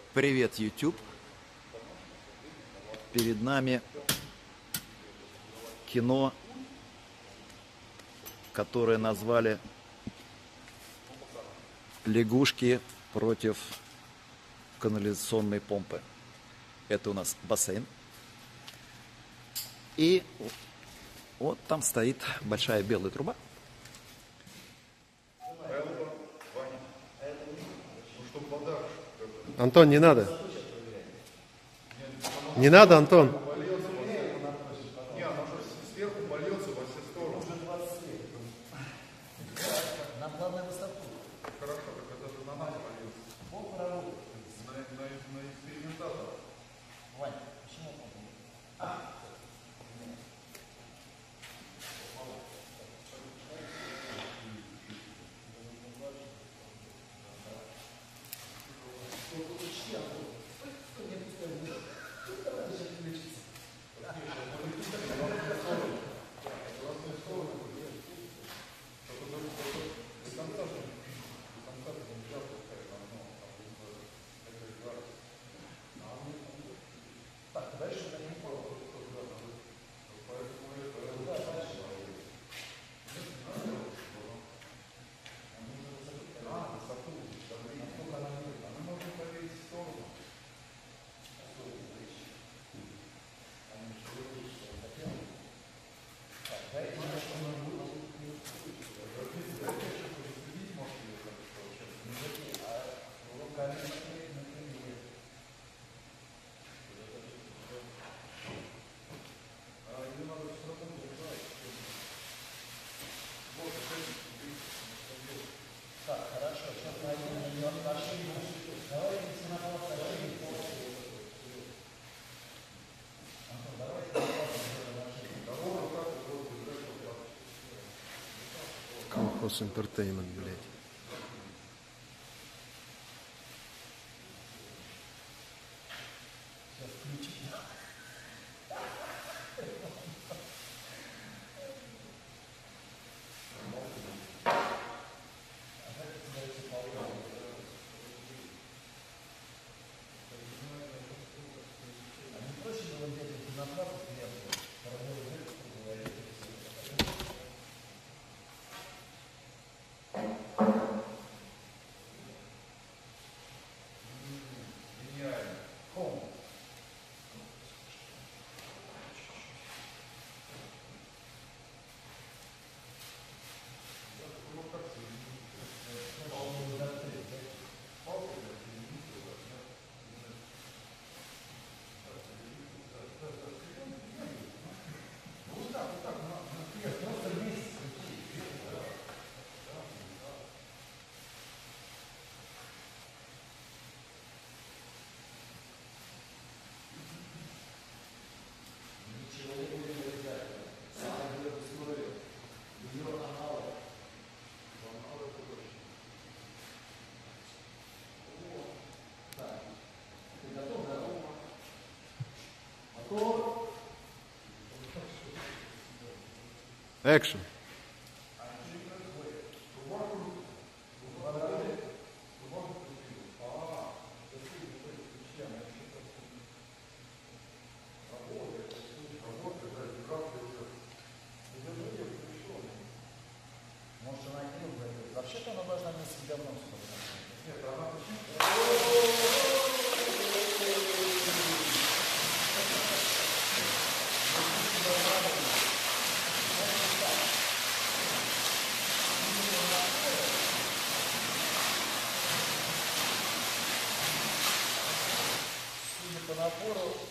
Привет, YouTube! Перед нами кино, которое назвали «Лягушки против канализационной помпы». Это у нас бассейн. И вот там стоит большая белая труба. Антон, не надо. Не надо, Антон. Сверху польется во все стороны. Нам главное высоту. Хорошо, так это же на нас польется. На экспериментатора. Вань, почему? Колхоз Entertainment, блядь. Экшн. Может, она не говорит. Вообще-то она должна вместе с говном смотреть. Нет, она Судя по напору,